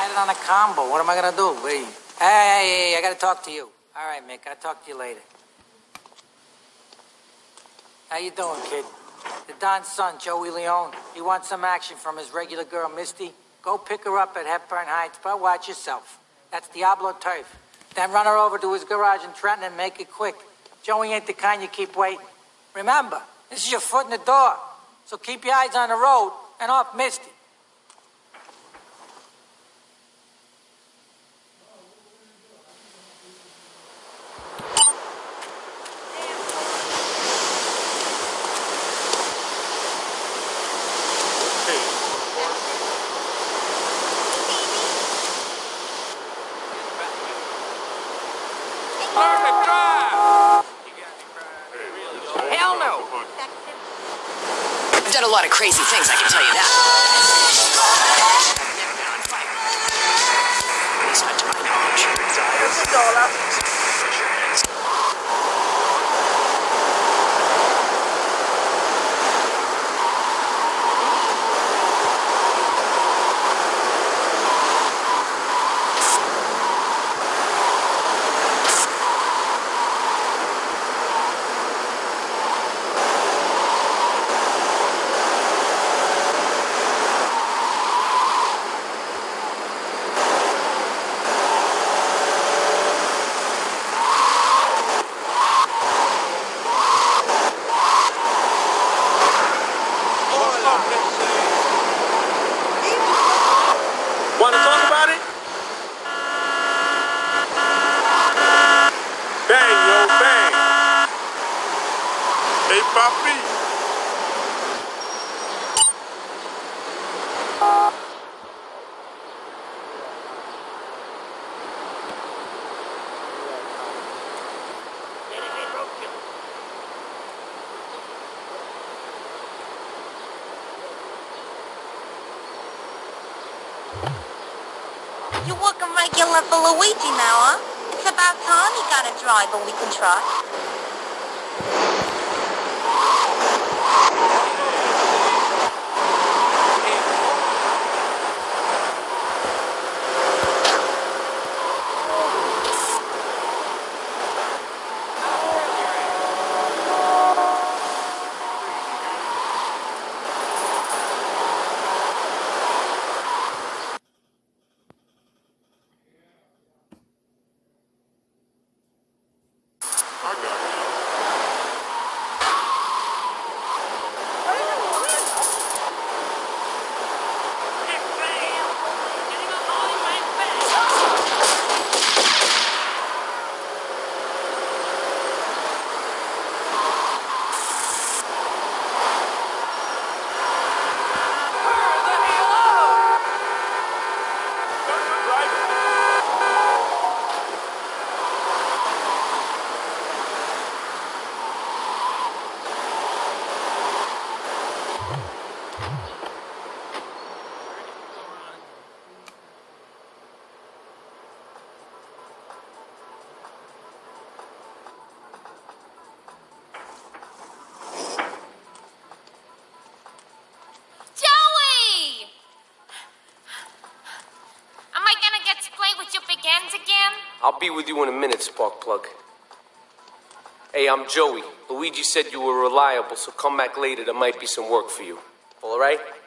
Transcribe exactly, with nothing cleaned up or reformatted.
had it on a combo. What am I gonna do? Wait. Hey, hey, hey, I gotta talk to you. All right, Mick, I'll talk to you later. How you doing, kid? The Don's son, Joey Leone. He wants some action from his regular girl, Misty. Go pick her up at Hepburn Heights, but watch yourself. That's Diablo Turf. Then run her over to his garage in Trenton and make it quick. Joey ain't the kind you keep waiting. Remember, this is your foot in the door. So keep your eyes on the road and off Misty. Done a lot of crazy things, I can tell you that. Never been on fire. At least not to my knowledge. Want to talk about it? Bang, yo, bang. Hey, papi. You're working regular for Luigi now, huh? It's about time you got a driver we can trust. I'll be with you in a minute, Sparkplug. Hey, I'm Joey. Luigi said you were reliable, so come back later. There might be some work for you. All right?